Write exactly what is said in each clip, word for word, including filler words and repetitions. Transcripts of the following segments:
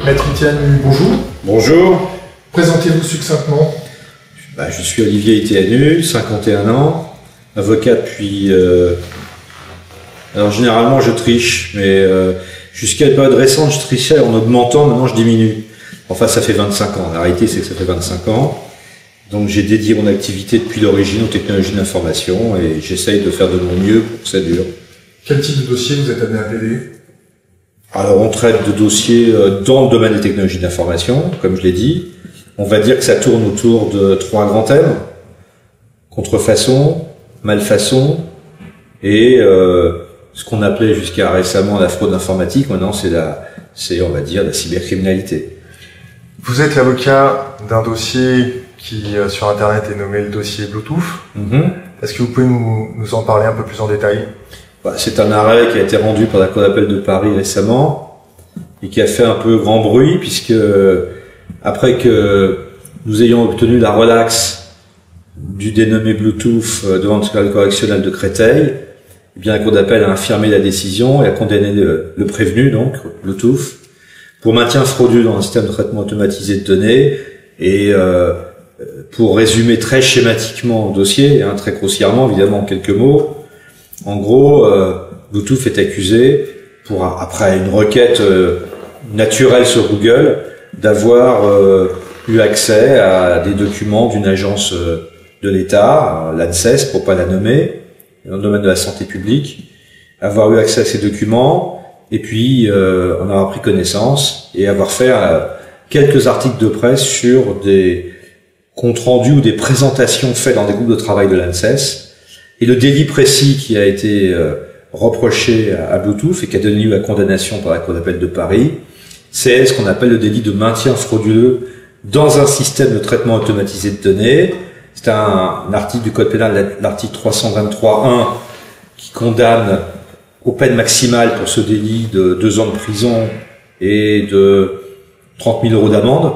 Maître Itianu, bonjour. Bonjour. Présentez-vous succinctement. Bah, je suis Olivier Itianu, cinquante et un ans, avocat depuis... Euh... Alors généralement je triche, mais euh, jusqu'à une période récente je trichais en augmentant, maintenant je diminue. Enfin ça fait vingt-cinq ans, la réalité c'est que ça fait vingt-cinq ans. Donc j'ai dédié mon activité depuis l'origine aux technologies d'information et j'essaye de faire de mon mieux pour que ça dure. Quel type de dossier vous êtes amené à plaider? Alors on traite de dossiers dans le domaine des technologies d'information, comme je l'ai dit. On va dire que ça tourne autour de trois grands thèmes: contrefaçon, malfaçon et euh, ce qu'on appelait jusqu'à récemment la fraude informatique. Maintenant c'est la, c'est on va dire la cybercriminalité. Vous êtes l'avocat d'un dossier qui euh, sur internet est nommé le dossier Bluetooth. Mm-hmm. Est-ce que vous pouvez nous, nous en parler un peu plus en détail? Bah, c'est un arrêt qui a été rendu par la Cour d'appel de Paris récemment et qui a fait un peu grand bruit puisque après que nous ayons obtenu la relaxe du dénommé Bluetooth devant le tribunal correctionnel de Créteil, eh bien la Cour d'appel a infirmé la décision et a condamné le, le prévenu, donc Bluetooth, pour maintien frauduleux dans un système de traitement automatisé de données. Et euh, pour résumer très schématiquement le dossier, hein, très grossièrement évidemment en quelques mots, en gros, euh, Bluetooth est accusé, pour après une requête euh, naturelle sur Google, d'avoir euh, eu accès à des documents d'une agence euh, de l'État, l'ANSES pour pas la nommer, dans le domaine de la santé publique, avoir eu accès à ces documents, et puis euh, en avoir pris connaissance, et avoir fait euh, quelques articles de presse sur des comptes rendus ou des présentations faites dans des groupes de travail de l'ANSES. Et le délit précis qui a été euh, reproché à, à Bluetooth et qui a donné lieu à condamnation par la Cour d'appel de Paris, c'est ce qu'on appelle le délit de maintien frauduleux dans un système de traitement automatisé de données. C'est un, un article du Code pénal, l'article trois cent vingt-trois point un, qui condamne aux peines maximales pour ce délit de deux ans de prison et de trente mille euros d'amende.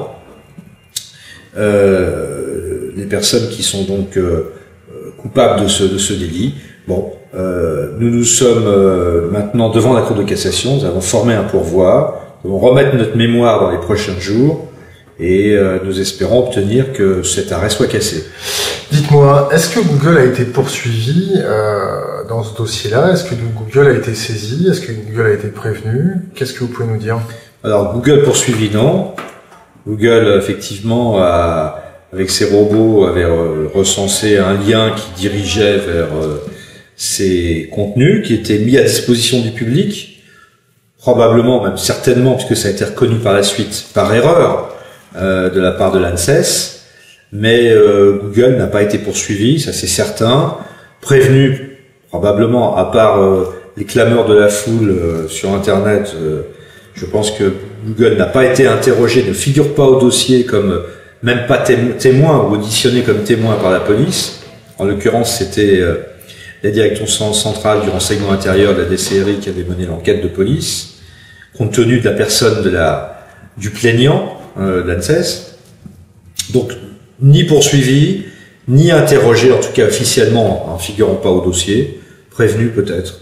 Euh, les personnes qui sont donc euh, coupables de ce, de ce délit. Bon, euh, nous nous sommes euh, maintenant devant la Cour de cassation, nous avons formé un pourvoi, nous allons remettre notre mémoire dans les prochains jours et euh, nous espérons obtenir que cet arrêt soit cassé. Dites-moi, est-ce que Google a été poursuivi euh, dans ce dossier-là? Est-ce que Google a été saisi? Est-ce que Google a été prévenu? Qu'est-ce que vous pouvez nous dire? Alors Google poursuivi, non. Google effectivement a, avec ses robots, avait euh, recensé un lien qui dirigeait vers euh, ces contenus qui étaient mis à disposition du public, probablement, même certainement, puisque ça a été reconnu par la suite, par erreur euh, de la part de l'ANSES, mais euh, Google n'a pas été poursuivi, ça c'est certain, prévenu, probablement, à part euh, les clameurs de la foule euh, sur Internet, euh, je pense que Google n'a pas été interrogé, ne figure pas au dossier comme même pas témoin ou auditionné comme témoin par la police. En l'occurrence, c'était euh, la direction centrale du renseignement intérieur de la D C R I qui avait mené l'enquête de police, compte tenu de la personne de la du plaignant, euh, de l'ANSES. Donc, ni poursuivi, ni interrogé, en tout cas officiellement, en figurant pas au dossier, prévenu peut-être.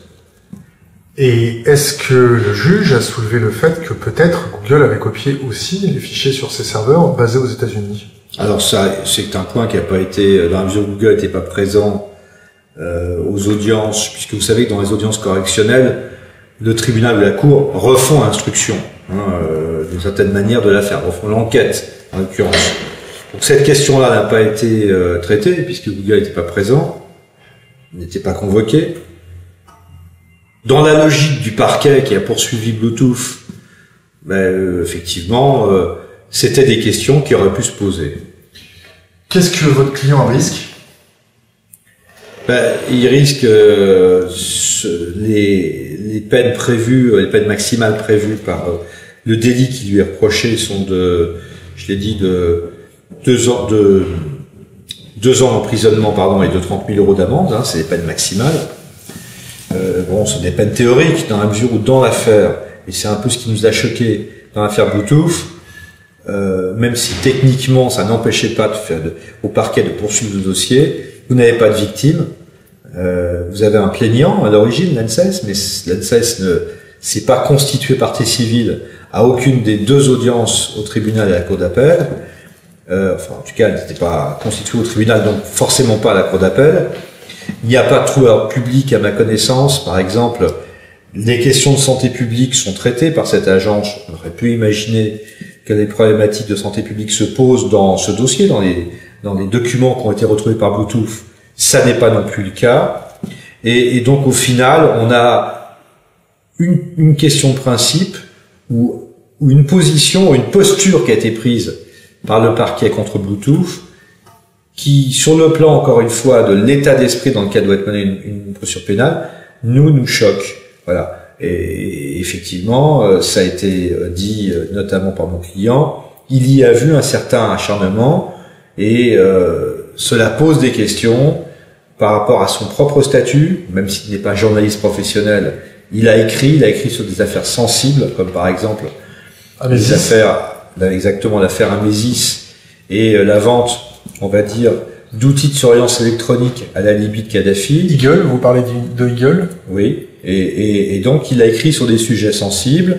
Et est-ce que le juge a soulevé le fait que peut-être Google avait copié aussi les fichiers sur ses serveurs basés aux États-Unis? Alors ça, c'est un point qui n'a pas été, dans la mesure où Google n'était pas présent euh, aux audiences, puisque vous savez que dans les audiences correctionnelles, le tribunal ou la cour refont l'instruction, hein, euh, d'une certaine manière de l'affaire, refont l'enquête en l'occurrence. Donc cette question-là n'a pas été euh, traitée, puisque Google n'était pas présent, n'était pas convoqué. Dans la logique du parquet qui a poursuivi Bluetooth, ben, euh, effectivement, euh, c'était des questions qui auraient pu se poser. Qu'est-ce que votre client risque? Ben, il risque euh, ce, les, les peines prévues, les peines maximales prévues par euh, le délit qui lui est reproché sont de, je l'ai dit, de deux ans de deux ans d'emprisonnement, pardon, et de trente mille euros d'amende. Hein, c'est les peines maximales. Euh, bon, ce sont des peines théoriques dans la mesure où dans l'affaire, et c'est un peu ce qui nous a choqué dans l'affaire Bluetooth, euh, même si techniquement ça n'empêchait pas de faire de, au parquet de poursuivre le dossier, vous n'avez pas de victime, euh, vous avez un plaignant à l'origine, l'ANSES, mais l'ANSES ne s'est pas constitué partie civile à aucune des deux audiences au tribunal et à la cour d'appel, euh, enfin en tout cas elle n'était pas constituée au tribunal, donc forcément pas à la cour d'appel. Il n'y a pas de trouble public à ma connaissance. Par exemple, les questions de santé publique sont traitées par cette agence. On aurait pu imaginer que les problématiques de santé publique se posent dans ce dossier, dans les, dans les documents qui ont été retrouvés par Bluetooth. Ça n'est pas non plus le cas. Et, et donc au final, on a une, une question de principe ou, ou une position, ou une posture qui a été prise par le parquet contre Bluetooth, qui, sur le plan, encore une fois, de l'état d'esprit dans lequel doit être menée une, une procédure pénale, nous, nous choque. Voilà. Et effectivement, ça a été dit notamment par mon client, il y a vu un certain acharnement et euh, cela pose des questions par rapport à son propre statut, même s'il n'est pas journaliste professionnel. Il a écrit, il a écrit sur des affaires sensibles, comme par exemple Amésis. les affaires, exactement l'affaire Amésis et la vente, on va dire, d'outils de surveillance électronique à la Libye de Kadhafi. Eagle, vous parlez de Eagle? Oui. Et, et, et donc, il a écrit sur des sujets sensibles.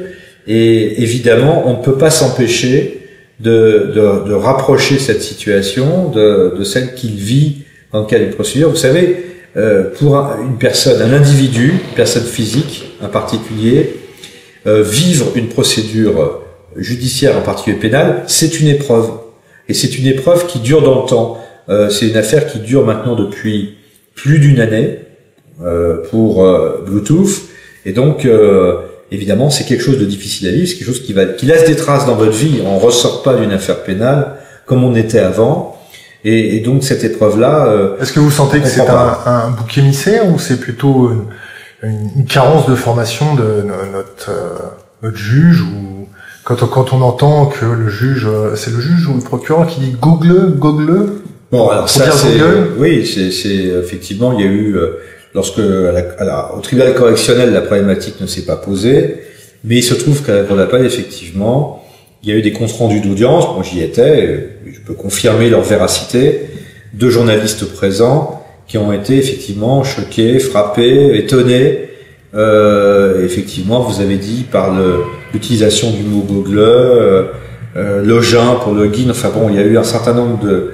Et évidemment, on ne peut pas s'empêcher de, de, de rapprocher cette situation de, de celle qu'il vit dans le cadre d'une procédure. Vous savez, euh, pour un, une personne, un individu, une personne physique, un particulier, euh, vivre une procédure judiciaire, en particulier pénale, c'est une épreuve. Et c'est une épreuve qui dure dans le temps. Euh, c'est une affaire qui dure maintenant depuis plus d'une année euh, pour euh, Bluetooth. Et donc, euh, évidemment, c'est quelque chose de difficile à vivre, c'est quelque chose qui va, qui laisse des traces dans votre vie. On ressort pas d'une affaire pénale comme on était avant. Et, et donc, cette épreuve-là... Euh, Est-ce que vous sentez que c'est un, un bouc émissaire ou c'est plutôt une, une, une carence de formation de notre, euh, notre juge ou quand, quand on entend que le juge, c'est le juge ou le procureur qui dit Google, Google? Bon, alors ça, c'est, oui, c'est, c'est, effectivement, il y a eu, euh, lorsque, à la, à la, au tribunal correctionnel, la problématique ne s'est pas posée, mais il se trouve qu'à la cour d'appel, effectivement, il y a eu des comptes rendus d'audience, moi j'y étais, je peux confirmer leur véracité, deux journalistes présents, qui ont été effectivement choqués, frappés, étonnés, euh, effectivement, vous avez dit, par le, l'utilisation du mot Google, euh, euh, login pour login, enfin bon, il y a eu un certain nombre de,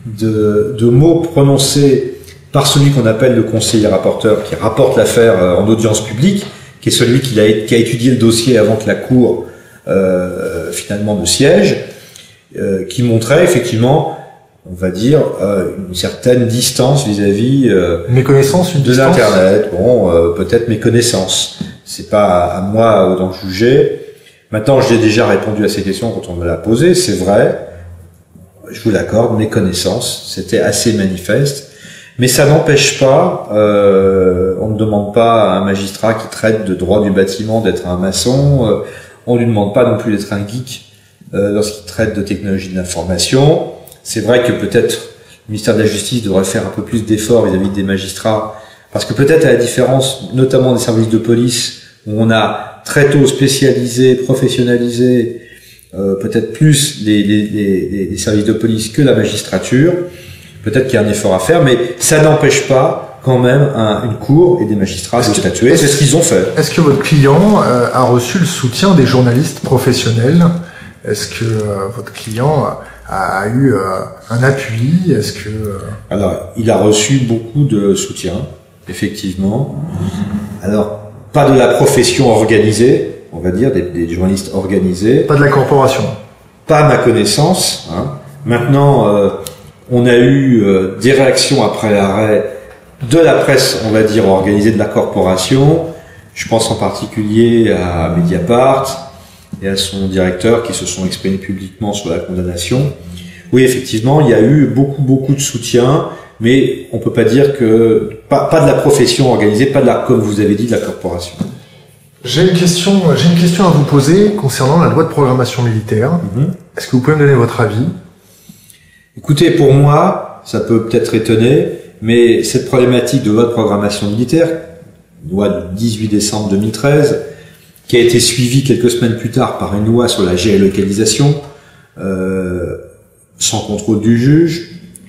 De, de mots prononcés par celui qu'on appelle le conseiller rapporteur, qui rapporte l'affaire en audience publique, qui est celui qui a, qui a étudié le dossier avant que la cour euh, finalement ne siège, euh, qui montrait effectivement, on va dire, euh, une certaine distance vis-à-vis euh, méconnaissance, une de distance. l'internet. Bon, euh, peut-être méconnaissance. C'est pas à moi d'en juger. Maintenant, j'ai déjà répondu à ces questions quand on me l'a posé. C'est vrai. Je vous l'accorde, mes connaissances, c'était assez manifeste, mais ça n'empêche pas, euh, on ne demande pas à un magistrat qui traite de droit du bâtiment d'être un maçon, euh, on ne lui demande pas non plus d'être un geek euh, lorsqu'il traite de technologie de l'information. C'est vrai que peut-être le ministère de la Justice devrait faire un peu plus d'efforts vis-à-vis des magistrats, parce que peut-être à la différence notamment des services de police, où on a très tôt spécialisé, professionnalisé, Euh, peut-être plus les, les, les, les services de police que la magistrature. Peut-être qu'il y a un effort à faire, mais ça n'empêche pas quand même un, une cour et des magistrats de statuer. C'est ce qu'ils ont fait. Est-ce que votre client euh, a reçu le soutien des journalistes professionnels? Est-ce que euh, votre client a, a eu euh, un appui? Est-ce que euh... Alors, il a reçu beaucoup de soutien, effectivement. Alors, pas de la profession organisée, on va dire, des, des journalistes organisés. Pas de la corporation. Pas à ma connaissance. Hein. Maintenant, euh, on a eu euh, des réactions après l'arrêt de la presse, on va dire, organisée de la corporation. Je pense en particulier à Mediapart et à son directeur qui se sont exprimés publiquement sur la condamnation. Oui, effectivement, il y a eu beaucoup, beaucoup de soutien, mais on peut pas dire que... Pas, pas de la profession organisée, pas de la, comme vous avez dit, de la corporation. J'ai une question, j'ai une question à vous poser concernant la loi de programmation militaire. Mm-hmm. Est-ce que vous pouvez me donner votre avis? Écoutez, pour moi, ça peut peut-être étonner, mais cette problématique de loi de programmation militaire, loi du dix-huit décembre deux mille treize, qui a été suivie quelques semaines plus tard par une loi sur la géolocalisation, euh, sans contrôle du juge,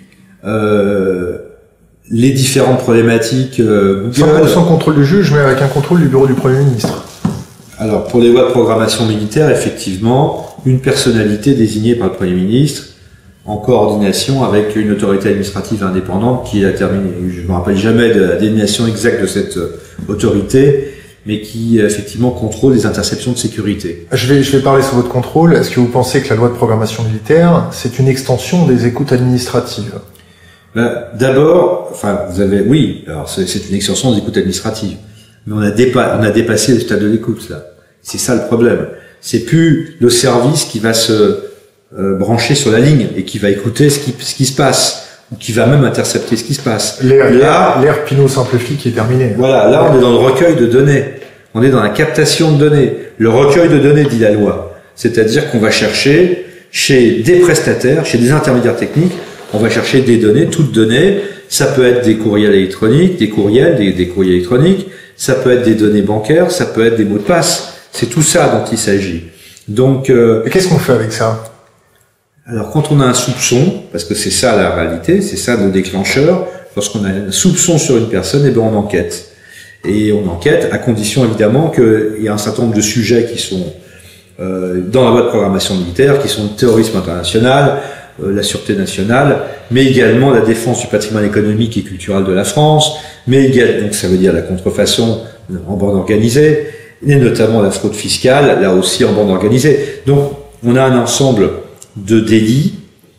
euh, les différentes problématiques euh, Google... Sans, sans contrôle du juge, mais avec un contrôle du bureau du Premier ministre. Alors, pour les lois de programmation militaire, effectivement, une personnalité désignée par le Premier ministre en coordination avec une autorité administrative indépendante qui a terminé. Je ne me rappelle jamais de la désignation exacte de cette autorité, mais qui effectivement contrôle les interceptions de sécurité. Je vais, je vais parler sur votre contrôle. Est-ce que vous pensez que la loi de programmation militaire, c'est une extension des écoutes administratives? Ben, d'abord, enfin, vous avez, oui, alors c'est, c'est une extension des écoutes administratives, mais on a, dépa, on a dépassé le stade de l'écoute, là. C'est ça le problème. C'est plus le service qui va se euh, brancher sur la ligne et qui va écouter ce qui, ce qui se passe, ou qui va même intercepter ce qui se passe. L'ère, là, l'ère Pinot-Simplifié qui est terminée. Voilà, là on est dans le recueil de données. On est dans la captation de données. Le recueil de données, dit la loi. C'est-à-dire qu'on va chercher chez des prestataires, chez des intermédiaires techniques, on va chercher des données, toutes données. Ça peut être des courriels électroniques, des courriels, des, des courriels électroniques. Ça peut être des données bancaires, ça peut être des mots de passe. C'est tout ça dont il s'agit. Donc, euh, et qu'est-ce qu'on fait avec ça? Alors, quand on a un soupçon, parce que c'est ça la réalité, c'est ça le déclencheur, lorsqu'on a un soupçon sur une personne, eh ben on enquête. Et on enquête à condition évidemment qu'il y a un certain nombre de sujets qui sont euh, dans la loi de programmation militaire, qui sont le terrorisme international, euh, la sûreté nationale, mais également la défense du patrimoine économique et culturel de la France, mais également, donc ça veut dire la contrefaçon en bande organisée, et notamment la fraude fiscale, là aussi en bande organisée. Donc, on a un ensemble de délits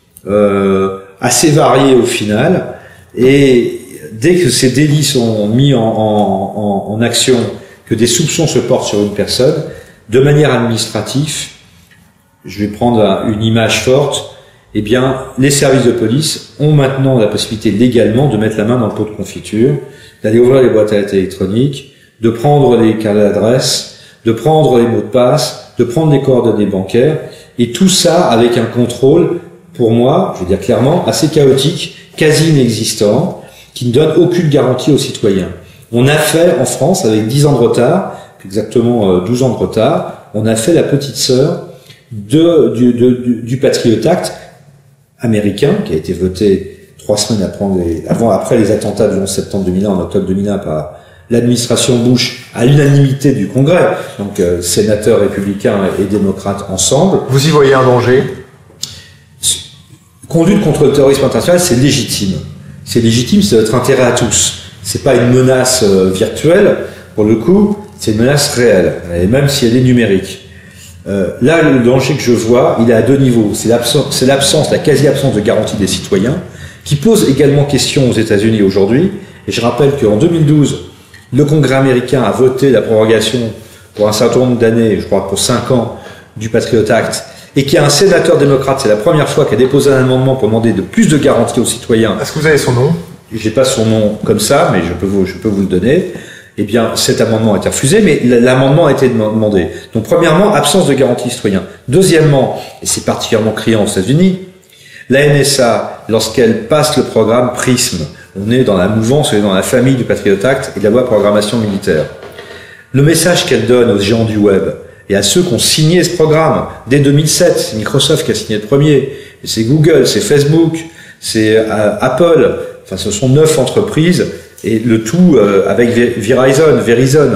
euh, assez variés au final, et dès que ces délits sont mis en, en, en, en action, que des soupçons se portent sur une personne, de manière administrative, je vais prendre une image forte, eh bien, les services de police ont maintenant la possibilité légalement de mettre la main dans le pot de confiture, d'aller ouvrir les boîtes à lettres électroniques, de prendre les carnets d'adresse, de prendre les mots de passe, de prendre les coordonnées bancaires, et tout ça avec un contrôle, pour moi, je veux dire clairement, assez chaotique, quasi inexistant, qui ne donne aucune garantie aux citoyens. On a fait en France, avec dix ans de retard, exactement douze ans de retard, on a fait la petite sœur de, du, de, du, du Patriot Act américain, qui a été voté trois semaines après les, avant, après les attentats du onze septembre deux mille un, en octobre deux mille un, par l'administration Bush, à l'unanimité du Congrès, donc euh, sénateurs républicains et démocrates ensemble. Vous y voyez un danger? Conduite contre le terrorisme international, c'est légitime. C'est légitime, c'est notre intérêt à tous. C'est pas une menace euh, virtuelle, pour le coup, c'est une menace réelle, et même si elle est numérique. Euh, là, le danger que je vois, il est à deux niveaux. C'est l'absence, c'est l'absence, la quasi-absence de garantie des citoyens, qui pose également question aux États-Unis aujourd'hui. Et je rappelle qu'en deux mille douze, le Congrès américain a voté la prorogation pour un certain nombre d'années, je crois pour cinq ans, du Patriot Act, et qu'il y a un sénateur démocrate, c'est la première fois, qui a déposé un amendement pour demander de plus de garanties aux citoyens. Est-ce que vous avez son nom? J'ai pas son nom comme ça, mais je peux vous, je peux vous le donner. Eh bien, cet amendement a été refusé, mais l'amendement a été demandé. Donc, premièrement, absence de garantie citoyen. Deuxièmement, et c'est particulièrement criant aux États-Unis, la N S A, lorsqu'elle passe le programme PRISM, on est dans la mouvance, on est dans la famille du Patriot Act et de la loi de programmation militaire. Le message qu'elle donne aux géants du web et à ceux qui ont signé ce programme dès deux mille sept, c'est Microsoft qui a signé le premier, et c'est Google, c'est Facebook, c'est euh, Apple, enfin ce sont neuf entreprises, et le tout euh, avec Verizon, Verizon.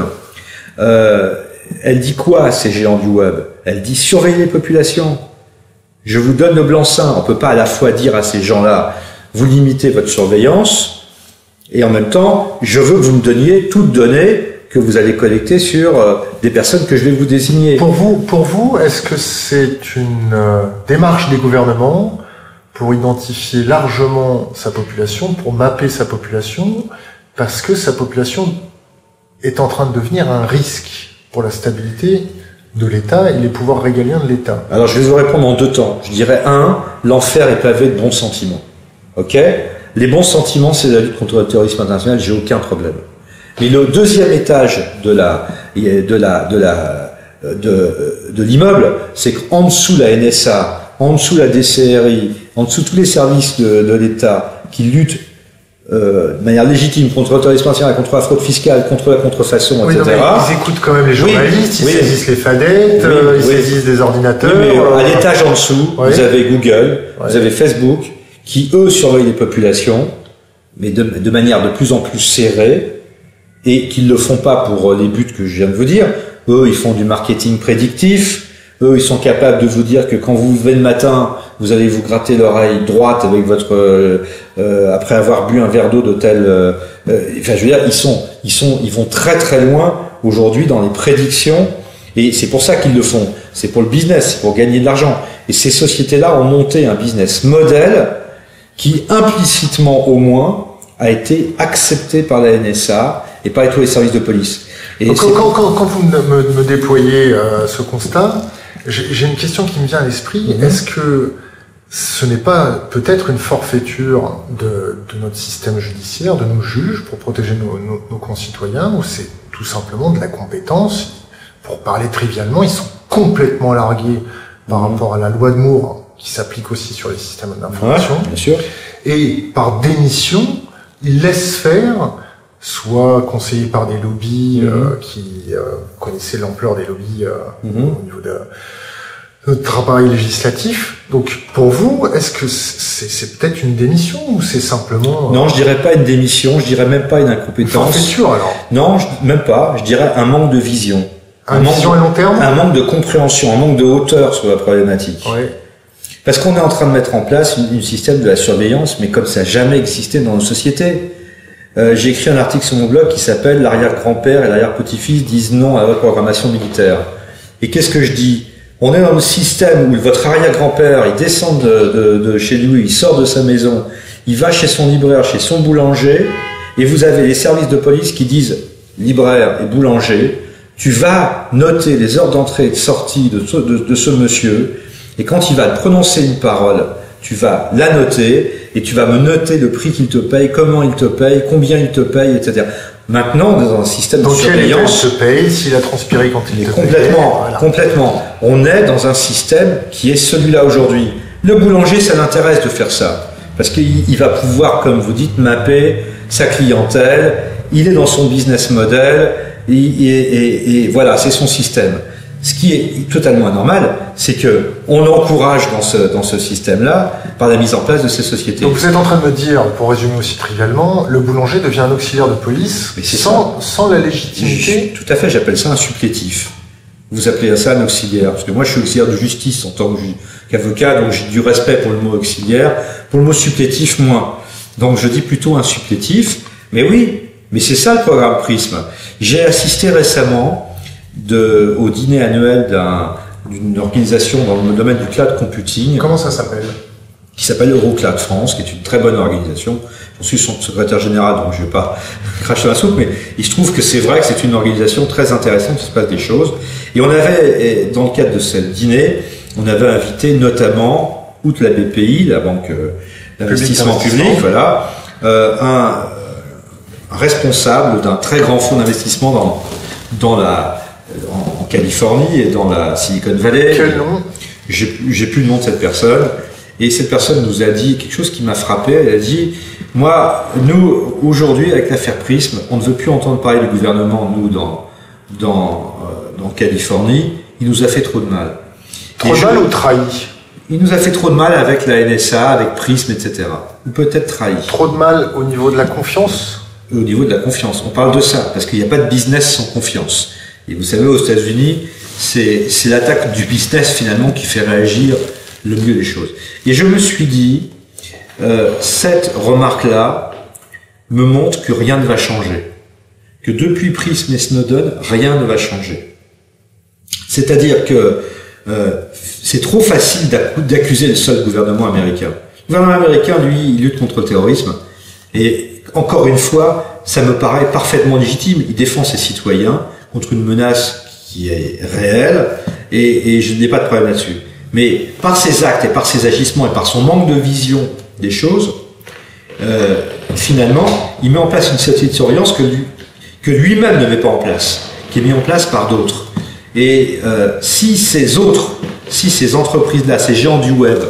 Euh, elle dit quoi à ces géants du web? Elle dit surveillez les populations. Je vous donne le blanc-seing. On peut pas à la fois dire à ces gens-là, vous limitez votre surveillance, et en même temps, je veux que vous me donniez toutes données que vous allez collecter sur euh, des personnes que je vais vous désigner. Pour vous, pour vous, est-ce que c'est une euh, démarche des gouvernements pour identifier largement sa population, pour mapper sa population, parce que sa population est en train de devenir un risque pour la stabilité de l'État et les pouvoirs régaliens de l'État? Alors je vais vous répondre en deux temps. Je dirais un, l'enfer est pavé de bons sentiments. Ok? Les bons sentiments, c'est la lutte contre le terrorisme international, j'ai aucun problème. Mais le deuxième étage de la de la de la de, de l'immeuble, c'est qu'en dessous la N S A, en dessous la D C R I, en dessous tous les services de, de l'État qui luttent euh, de manière légitime contre le terrorisme international, contre la fraude fiscale, contre la contrefaçon, oui, et cetera. Non, mais ils écoutent quand même les journalistes, oui, ils oui, saisissent les fadettes, oui, euh, ils oui. saisissent des ordinateurs. Oui, mais euh... à l'étage en dessous, oui. vous avez Google, oui. vous avez Facebook, qui eux surveillent les populations, mais de, de manière de plus en plus serrée, et qu'ils ne le font pas pour les buts que je viens de vous dire. Eux, ils font du marketing prédictif. Eux, ils sont capables de vous dire que quand vous vous levez le matin, vous allez vous gratter l'oreille droite avec votre euh, euh, après avoir bu un verre d'eau de tel. Euh, euh, enfin, je veux dire, ils sont, ils sont, ils vont très très loin aujourd'hui dans les prédictions. Et c'est pour ça qu'ils le font. C'est pour le business, c'est pour gagner de l'argent. Et ces sociétés-là ont monté un business model qui implicitement au moins a été accepté par la N S A et par tous les services de police. Et quand, quand, quand, quand vous me, me déployez euh, ce constat, j'ai une question qui me vient à l'esprit. Mm-hmm. Est-ce que ce n'est pas peut-être une forfaiture de, de notre système judiciaire, de nos juges, pour protéger nos, nos, nos concitoyens, ou c'est tout simplement de la compétence? Pour parler trivialement, ils sont complètement largués par mmh. rapport à la loi de Moore, qui s'applique aussi sur les systèmes d'information. Ouais, bien sûr. Et par démission, ils laissent faire, soit conseillés par des lobbies mmh. euh, qui euh, connaissaient l'ampleur des lobbies euh, mmh. au niveau de notre appareil législatif. Donc, pour vous, est-ce que c'est peut-être une démission ou c'est simplement... Euh... Non, je dirais pas une démission, je dirais même pas une incompétence. Une forfaiture, alors? Non, je, même pas. Je dirais un manque de vision. Un, un vision manque, à long terme? Un manque de compréhension, un manque de hauteur sur la problématique. Ouais. Parce qu'on est en train de mettre en place un système de la surveillance, mais comme ça n'a jamais existé dans nos sociétés. Euh, J'ai écrit un article sur mon blog qui s'appelle « L'arrière-grand-père et l'arrière-petit-fils disent non à la programmation militaire ». Et qu'est-ce que je dis? On est dans le système où votre arrière-grand-père, il descend de, de, de chez lui, il sort de sa maison, il va chez son libraire, chez son boulanger, et vous avez les services de police qui disent « libraire et boulanger », tu vas noter les heures d'entrée et de sortie de, de, de ce monsieur, et quand il va prononcer une parole, tu vas la noter, et tu vas me noter le prix qu'il te paye, comment il te paye, combien il te paye, et cetera. Maintenant, dans un système donc de surveillance... Donc, quel se paye, s'il a transpiré quand il te paye. Complètement, voilà. complètement. On est dans un système qui est celui-là aujourd'hui. Le boulanger, ça l'intéresse de faire ça, parce qu'il va pouvoir, comme vous dites, mapper sa clientèle, il est dans son business model, et, et, et, et voilà, c'est son système. Ce qui est totalement anormal, c'est que on l'encourage dans ce, dans ce système-là par la mise en place de ces sociétés. Donc vous êtes en train de me dire, pour résumer aussi trivialement, le boulanger devient un auxiliaire de police sans, sans la légitimité. Je, tout à fait, j'appelle ça un supplétif. Vous appelez ça un auxiliaire, parce que moi je suis auxiliaire de justice en tant qu'avocat, donc j'ai du respect pour le mot auxiliaire, pour le mot supplétif moins. Donc je dis plutôt un supplétif, mais oui, mais c'est ça le programme Prisme. J'ai assisté récemment de, au dîner annuel d'une un, organisation dans le domaine du cloud computing. Comment ça s'appelle? Qui s'appelle Eurocloud France, qui est une très bonne organisation. Je suis son secrétaire général, donc je ne vais pas cracher la soupe, mais il se trouve que c'est vrai que c'est une organisation très intéressante, il se passe des choses. Et on avait, dans le cadre de ce dîner, on avait invité notamment, outre la B P I, la Banque d'investissement public, public, voilà, euh, un, un responsable d'un très grand fonds d'investissement dans, dans la, en, en Californie et dans la Silicon Valley. Quel nom? J'ai plus le nom de cette personne. Et cette personne nous a dit quelque chose qui m'a frappé. Elle a dit, moi, nous, aujourd'hui, avec l'affaire Prisme, on ne veut plus entendre parler du gouvernement, nous, dans, dans, euh, dans Californie. Il nous a fait trop de mal. Trop de mal ou trahi? Il nous a fait trop de mal avec la N S A, avec Prisme, et cetera. Ou peut-être trahi. Trop de mal au niveau de la confiance? Au niveau de la confiance. On parle de ça, parce qu'il n'y a pas de business sans confiance. Et vous savez, aux États-Unis, c'est l'attaque du business, finalement, qui fait réagir le mieux des choses. Et je me suis dit, euh, cette remarque-là me montre que rien ne va changer. Que depuis Prism et Snowden, rien ne va changer. C'est-à-dire que euh, c'est trop facile d'accuser le seul gouvernement américain. Le gouvernement américain, lui, il lutte contre le terrorisme. Et encore une fois, ça me paraît parfaitement légitime. Il défend ses citoyens contre une menace qui est réelle. Et, et je n'ai pas de problème là-dessus. Mais par ses actes et par ses agissements et par son manque de vision des choses, euh, finalement, il met en place une société de surveillance que lui, que lui-même ne met pas en place, qui est mise en place par d'autres. Et euh, si ces autres, si ces entreprises-là, ces géants du web,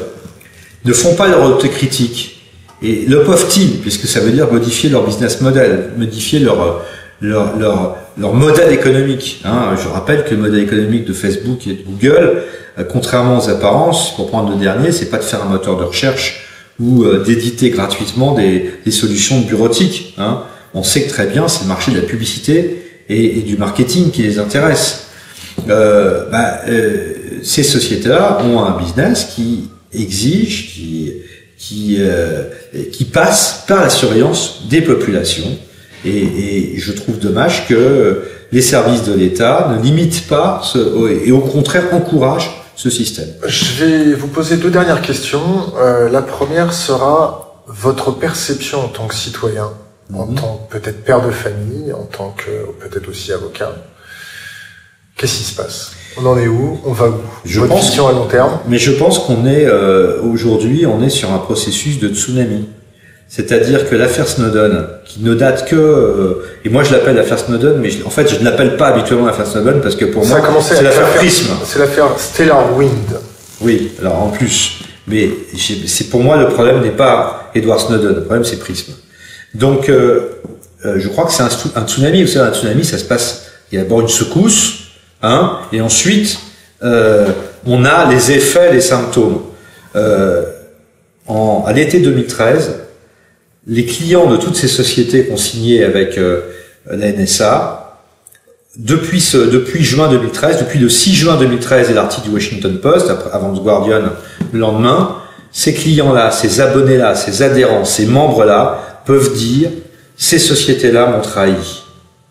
ne font pas leur autocritique, et le peuvent-ils, puisque ça veut dire modifier leur business model, modifier leur leur leur, leur modèle économique. Hein. Je rappelle que le modèle économique de Facebook et de Google, contrairement aux apparences, pour prendre le dernier, c'est pas de faire un moteur de recherche ou euh, d'éditer gratuitement des, des solutions de bureautique. Hein. On sait que très bien, c'est le marché de la publicité et, et du marketing qui les intéresse. euh, bah, euh, ces sociétés-là ont un business qui exige, qui qui euh, qui passe par la surveillance des populations. Et, et je trouve dommage que les services de l'État ne limitent pas ce, et au contraire encouragent ce système. Je vais vous poser deux dernières questions. Euh, la première sera votre perception en tant que citoyen, mmh. en tant que peut-être père de famille, en tant que peut-être aussi avocat. Qu'est-ce qui se passe? On en est où? On va où? Je Votre pense, vision à long terme. Mais je pense qu'on est euh, aujourd'hui, on est sur un processus de tsunami. C'est-à-dire que l'affaire Snowden, qui ne date que, euh, et moi je l'appelle l'affaire Snowden, mais je, en fait je ne l'appelle pas habituellement l'affaire Snowden parce que pour Ça moi c'est l'affaire Prism. C'est l'affaire Stellar Wind. Oui, alors en plus, mais c'est pour moi le problème n'est pas Edward Snowden, le problème c'est Prism. Donc euh, euh, je crois que c'est un, un tsunami. Vous savez, un tsunami, ça se passe, il y a d'abord une secousse, hein, et ensuite euh, on a les effets, les symptômes. Euh, en, à l'été deux mille treize. Les clients de toutes ces sociétés qui ont signé avec euh, la N S A, depuis, ce, depuis juin deux mille treize, depuis le six juin deux mille treize et l'article du Washington Post, après, avant The Guardian le lendemain, ces clients-là, ces abonnés-là, ces adhérents, ces membres-là peuvent dire « ces sociétés-là m'ont trahi ».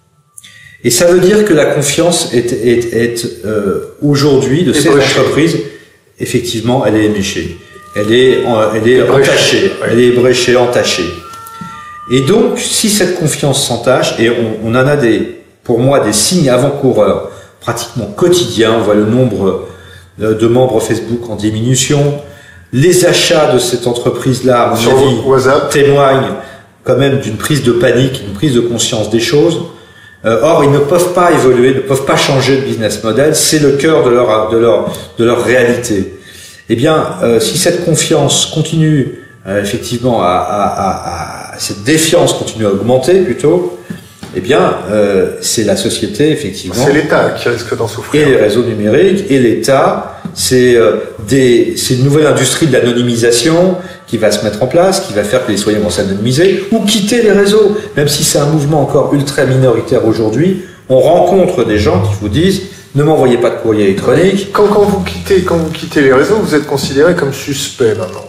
Et ça veut dire que la confiance est, est, est euh, aujourd'hui de ces entreprises, effectivement, elle est éméchée. Elle est, elle est entachée, elle est ébréchée, entachée. Et donc, si cette confiance s'entache, et on, on en a des, pour moi, des signes avant-coureurs pratiquement quotidiens, on voit le nombre de membres Facebook en diminution, les achats de cette entreprise-là, à mon Sur avis, WhatsApp. témoignent quand même d'une prise de panique, d'une prise de conscience des choses. Euh, or, ils ne peuvent pas évoluer, ne peuvent pas changer de business model, c'est le cœur de leur, de leur, de leur réalité. Eh bien, euh, si cette confiance continue, euh, effectivement, à, à, à, à cette défiance continue à augmenter plutôt, eh bien, euh, c'est la société, effectivement. C'est l'État qui risque d'en souffrir. Et les réseaux numériques, et l'État, c'est euh, des, c'est une nouvelle industrie de l'anonymisation qui va se mettre en place, qui va faire que les citoyens vont s'anonymiser ou quitter les réseaux. Même si c'est un mouvement encore ultra minoritaire aujourd'hui, on rencontre des gens qui vous disent ne m'envoyez pas de courrier électronique. Quand, quand vous quittez, quand vous quittez les réseaux, vous êtes considéré comme suspect maintenant.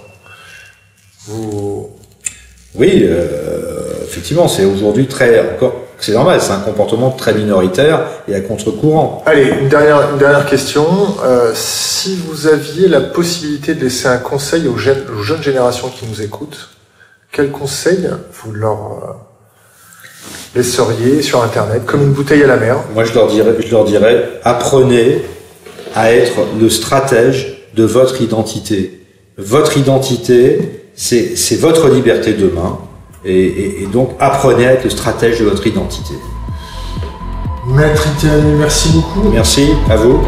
Vous... Oui, euh, effectivement, c'est aujourd'hui très encore, c'est normal, c'est un comportement très minoritaire et à contre-courant. Allez, une dernière, une dernière question. Euh, si vous aviez la possibilité de laisser un conseil aux jeunes, aux jeunes générations qui nous écoutent, quel conseil vous leur euh, laisseriez sur Internet, comme une bouteille à la mer? Moi, je leur dirais, je leur dirais, apprenez à être le stratège de votre identité. Votre identité, c'est, c'est votre liberté demain. Et, et, et donc, apprenez à être le stratège de votre identité. Maître Itiani, merci beaucoup. Merci, à vous.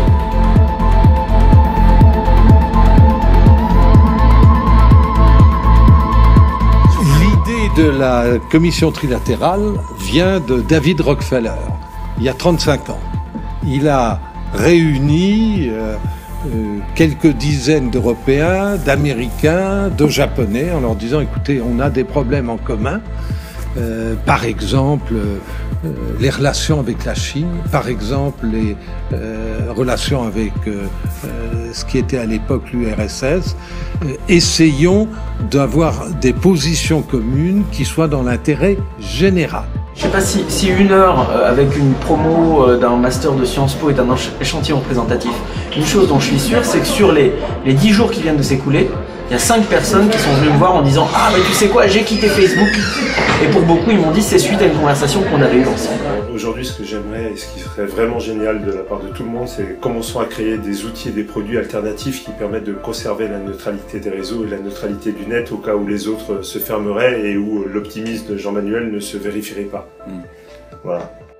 De la commission trilatérale vient de David Rockefeller, il y a trente-cinq ans. Il a réuni euh, euh, quelques dizaines d'Européens, d'Américains, de Japonais, en leur disant, écoutez, on a des problèmes en commun, euh, par exemple, euh, les relations avec la Chine, par exemple, les euh, relations avec euh, euh, ce qui était à l'époque l'U R S S. Euh, essayons d'avoir des positions communes qui soient dans l'intérêt général. Je ne sais pas si, si une heure euh, avec une promo euh, d'un master de Sciences Po est un échantillon représentatif. Une chose dont je suis sûr, c'est que sur les, les dix jours qui viennent de s'écouler, il y a cinq personnes qui sont venues me voir en disant « Ah, mais tu sais quoi, j'ai quitté Facebook ». Et pour beaucoup, ils m'ont dit « C'est suite à une conversation qu'on avait eue ensemble ». Aujourd'hui, ce que j'aimerais et ce qui serait vraiment génial de la part de tout le monde, c'est commençons à créer des outils et des produits alternatifs qui permettent de conserver la neutralité des réseaux et la neutralité du net au cas où les autres se fermeraient et où l'optimisme de Jean-Manuel ne se vérifierait pas. Mmh. Voilà.